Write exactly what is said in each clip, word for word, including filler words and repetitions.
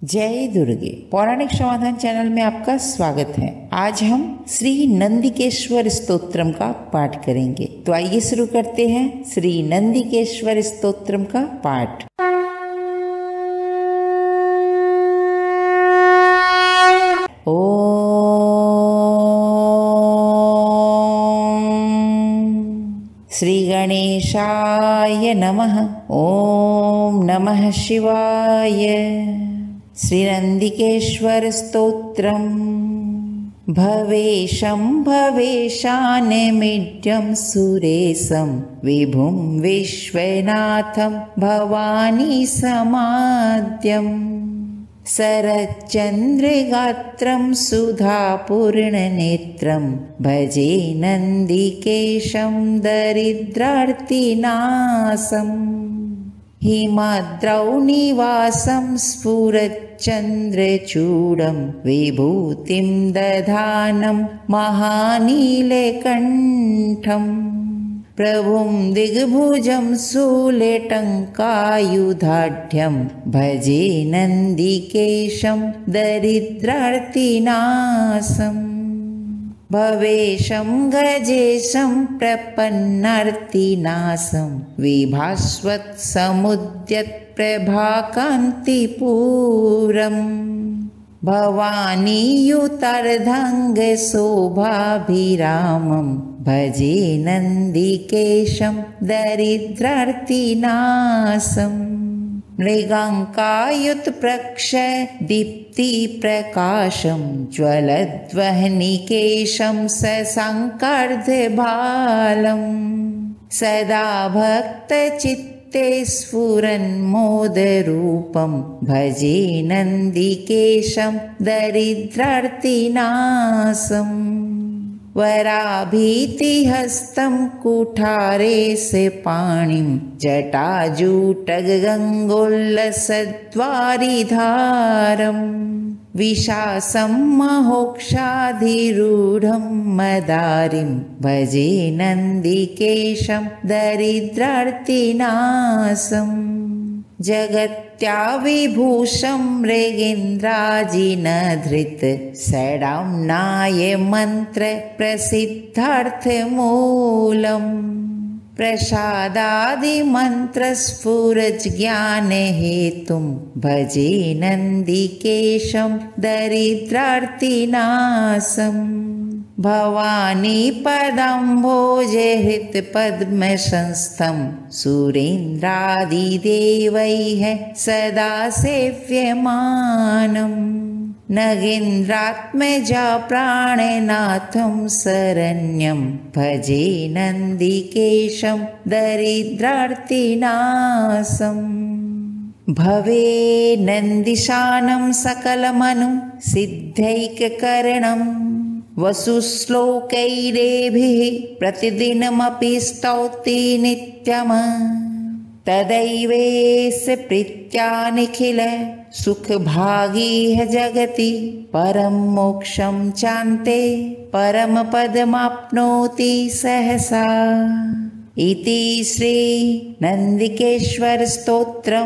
जय दुर्गे। पौराणिक समाधान चैनल में आपका स्वागत है। आज हम श्री नंदिकेश्वर स्तोत्रम का पाठ करेंगे। तो आइए शुरू करते हैं श्री नंदिकेश्वर स्तोत्रम का पाठ। ओम श्री गणेशाय नमः। ओम नमः शिवाय। श्री नंदिकेश्वर स्तोत्रम। भवेशं भवेशानमिड्यं सुरेशं विभुं विश्वनाथं भवानी समाद्यं शरच्चन्द्रगात्रं सुधापूर्णनेत्रं भजे नन्दिकेशं दरिद्रार्तिनाशम् हिमाद्रौ निवासं स्फुरच्चन्द्रचूडं विभूतिं दधानं महानीलकण्ठं प्रभुं दिग्भुजं शूलटङ्कायुधाढ्यं भजे नन्दिकेशं दरिद्रार्तिनाशम् भवेशं गजेशं प्रपन्नार्तिनाशं विभास्वत्समुद्यत्प्रभाकान्तिपूरम् भवानीयुतार्धाङ्गशोभाभिरामं भजे नन्दिकेशं दरिद्रार्तिनाशम् मृगाङ्कायुतप्रक्ष दीप्तिप्रकाशं ज्वलद्वह्निकेशं शशाङ्कार्धबालं सदा भक्तचित्ते स्फुरन्मोदरूपं भजे नन्दिकेशं दरिद्रार्तिनाशम् वराभीतिहस्तं कुठारेस्य पाणिं जटाजूटगङ्गोल्लसद्वारिधारम् विशासं महोक्षाधिरूढं मदारिं भजे नन्दिकेशं दरिद्रार्तिनाशम् जगत्याविभूषं मृगेन्द्राजिनधृत षडाम्नाय मन्त्र प्रसिद्धार्थमूलम् प्रसादादिमन्त्रस्फुरज्ञानहेतुं भजे नन्दिकेशं दरिद्रार्तिनाशम् भवानी पदाम्भोजहृत्पद्मसंस्थं सुरेन्द्रादिदेवैः सदा सेव्यमानम् नगेन्द्रात्मजा प्राणनाथं शरण्यं भजे नन्दिकेशं दरिद्रार्तिनाशम् भवे नन्दिशानं सकलमनु सिद्धैककरणं वसुश्लोकैरेभिः प्रतिदिनमपि स्तौति नित्यम् तदैवेस्य प्रीत्या निखिल सुखभागीह जगति परं मोक्षं चान्ते परमपदमाप्नोति सहसा। इति श्री नंदिकेश्वर स्तोत्रं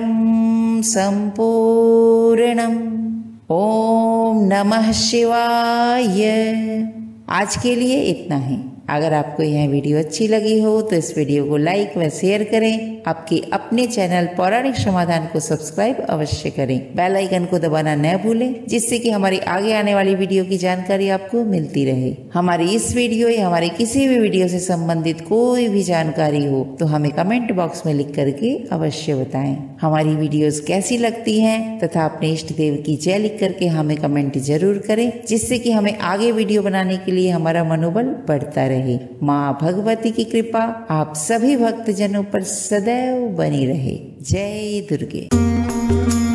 संपूर्णम्। ओम नमः शिवाय। आज के लिए इतना ही। अगर आपको यह वीडियो अच्छी लगी हो तो इस वीडियो को लाइक व शेयर करें। आपके अपने चैनल पौराणिक समाधान को सब्सक्राइब अवश्य करें। बेल आइकन को दबाना न भूलें, जिससे कि हमारी आगे आने वाली वीडियो की जानकारी आपको मिलती रहे। हमारी इस वीडियो या हमारे किसी भी वीडियो से संबंधित कोई भी जानकारी हो तो हमें कमेंट बॉक्स में लिख करके अवश्य बताएं। हमारी वीडियोस कैसी लगती हैं तथा अपने इष्ट देव की जय लिख करके हमें कमेंट जरूर करें, जिससे कि हमें आगे वीडियो बनाने के लिए हमारा मनोबल बढ़ता रहे। माँ भगवती की कृपा आप सभी भक्तजनों पर सदैव बनी रहे। जय दुर्गे।